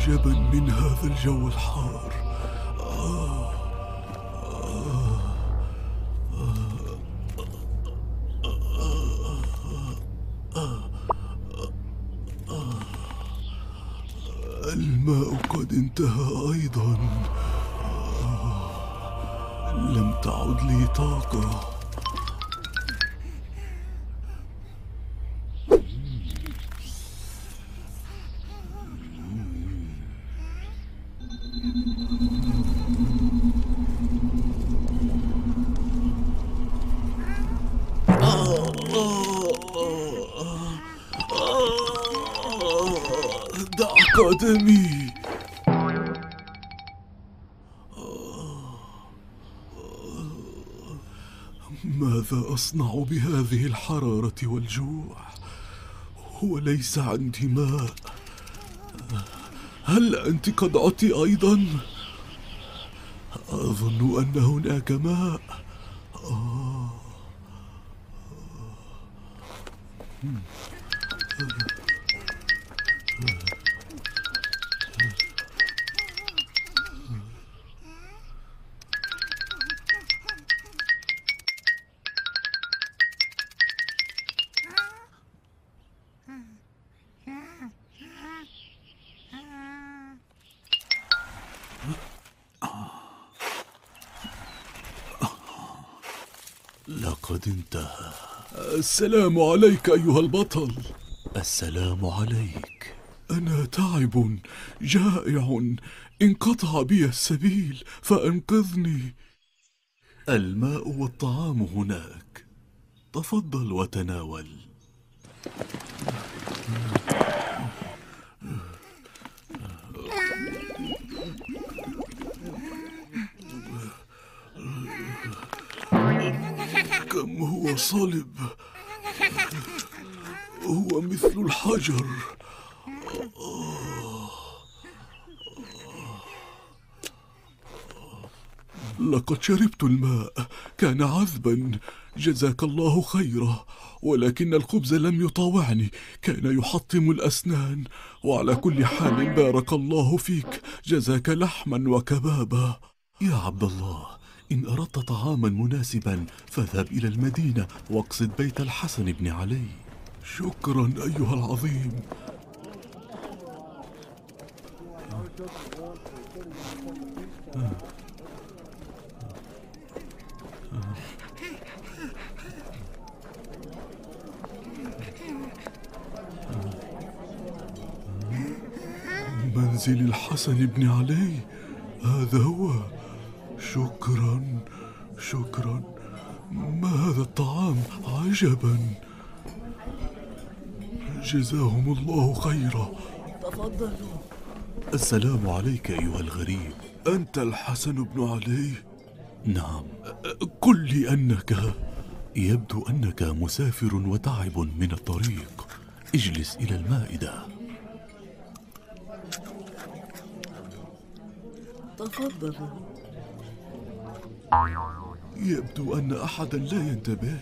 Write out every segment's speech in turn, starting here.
عجبا من هذا الجو الحار. الماء قد انتهى أيضا. لم تعد لي طاقة. دع قدمي. ماذا أصنع بهذه الحرارة والجوع؟ وليس عندي ماء. هل أنت قد عدت أيضا؟ أظن أن هناك ماء. لقد انتهى. السلام عليك أيها البطل. السلام عليك. أنا تعب جائع، انقطع بي السبيل فأنقذني. الماء والطعام هناك، تفضل وتناول. كم هو صلب، هو مثل الحجر. لقد شربت الماء، كان عذبا، جزاك الله خيرا. ولكن الخبز لم يطاوعني، كان يحطم الأسنان. وعلى كل حال بارك الله فيك، جزاك لحما وكبابا. يا عبد الله، إن أردت طعاما مناسبا فاذهب إلى المدينة واقصد بيت الحسن بن علي. شكرا أيها العظيم. منزل الحسن بن علي، هذا هو. شكرا شكرا. ما هذا الطعام؟ عجبا. جزاهم الله خيرا. تفضلوا. السلام عليك أيها الغريب. أنت الحسن بن علي؟ نعم. قل لي أنك. يبدو أنك مسافر وتعب من الطريق. اجلس إلى المائدة. تفضلوا. يبدو أن أحدا لا ينتبه.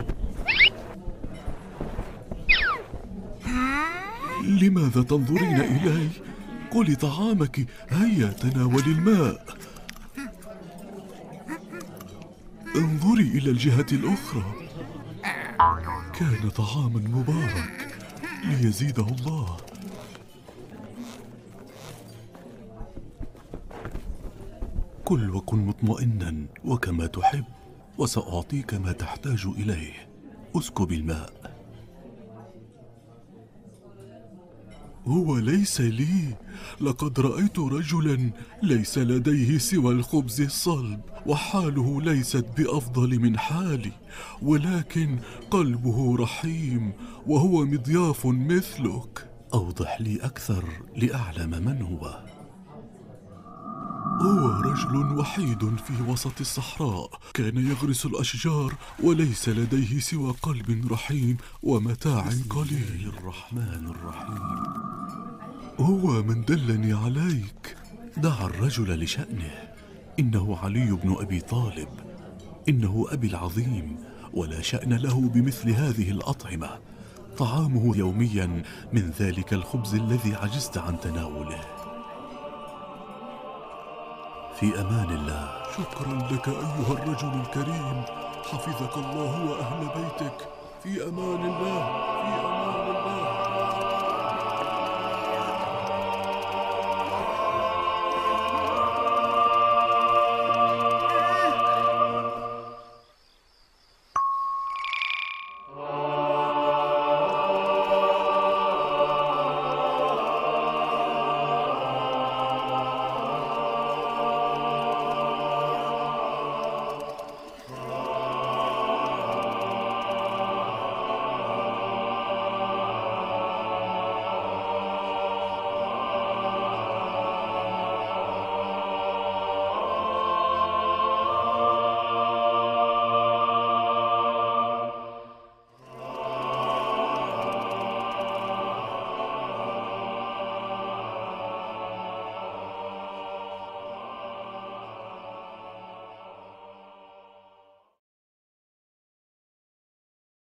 لماذا تنظرين إلي؟ قولي طعامك، هيا تناولي الماء. انظري إلى الجهة الأخرى. كان طعاما مبارك، ليزيده الله. كل وكن مطمئنا وكما تحب، وسأعطيك ما تحتاج إليه. اسكب الماء. هو ليس لي. لقد رأيت رجلا ليس لديه سوى الخبز الصلب، وحاله ليست بأفضل من حالي، ولكن قلبه رحيم، وهو مضياف مثلك. أوضح لي أكثر لأعلم من هو. هو رجل وحيد في وسط الصحراء، كان يغرس الأشجار، وليس لديه سوى قلب رحيم ومتاع قليل. الرحمن الرحيم. هو من دلني عليك. دع الرجل لشأنه. إنه علي بن أبي طالب، إنه أبي العظيم، ولا شأن له بمثل هذه الأطعمة. طعامه يوميا من ذلك الخبز الذي عجزت عن تناوله. في أمان الله. شكرا لك أيها الرجل الكريم، حفظك الله وأهل بيتك. في أمان الله، في أمان الله.